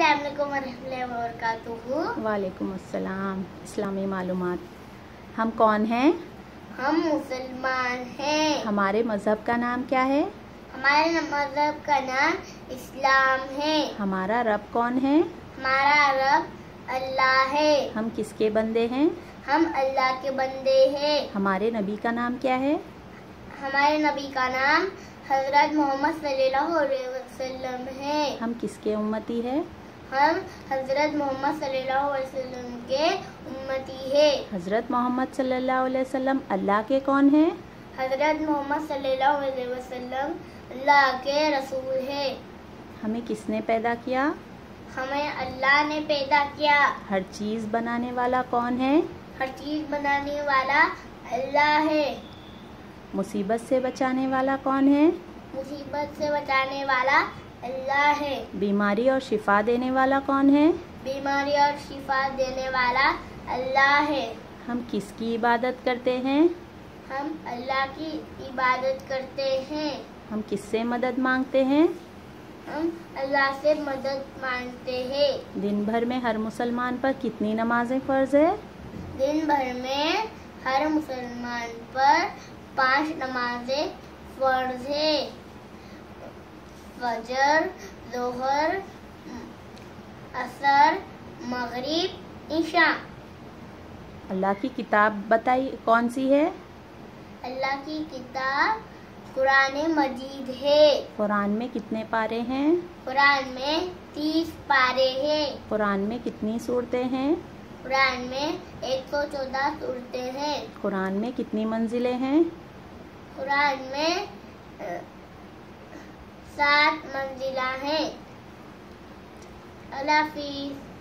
السلام علیکم ورحمۃ اللہ وبرکاتہ۔ وعلیکم السلام۔ اسلامی معلومات۔ ہم کون ہیں؟ ہم مسلمان ہیں۔ ہمارے مذہب کا نام کیا ہے؟ ہمارے مذہب کا نام اسلام ہے۔ ہمارا رب کون ہے؟ ہمارا رب اللہ ہے۔ ہم کس کے بندے ہیں؟ ہم اللہ کے بندے ہیں۔ ہمارے نبی کا نام کیا ہے؟ ہمارے نبی کا نام حضرت محمد صلی اللہ علیہ وسلم ہے۔ ہم کس کے امتی ہیں؟ ہم حضرت محمد صلی اللہ علیہ وسلم کے امتی ہے۔ حضرت محمد صلی اللہ علیہ وسلم اللہ کے کون ہیں؟ حضرت محمد صلی اللہ علیہ وسلم اللہ کے رسول ہے۔ ہمیں کس نے پیدا کیا؟ ہمیں اللہ نے پیدا کیا۔ ہر چیز بنانے والا کون ہے؟ ہر چیز بنانے والا اللہ ہے۔ مصیبت سے بچانے والا کون ہے؟ مصیبت سے بچانے والا اللہ ہے۔ بیماری اور شفا دینے والا کون ہے؟ بیماری اور شفا دینے والا اللہ ہے۔ ہم کس کی عبادت کرتے ہیں؟ ہم اللہ کی عبادت کرتے ہیں۔ ہم کس سے مدد مانگتے ہیں؟ ہم اللہ سے مدد مانگتے ہیں۔ دن بھر میں ہر مسلمان پر کتنی نمازیں فرض ہے؟ دن بھر میں ہر مسلمان پر 5 نمازیں فرض ہے۔ فجر، ظہر، عصر، مغرب، عشاء۔ اللہ کی کتاب بتائی کون سی ہے؟ اللہ کی کتاب قرآن مجید ہے۔ قرآن میں کتنے پارے ہیں؟ قرآن میں 30 پارے ہیں۔ قرآن میں کتنی سورتیں ہیں؟ قرآن میں 114 سورتیں ہیں۔ قرآن میں کتنی منزلیں ہیں؟ قرآن میں 7 منزلہ ہیں۔ اللہ حافظ۔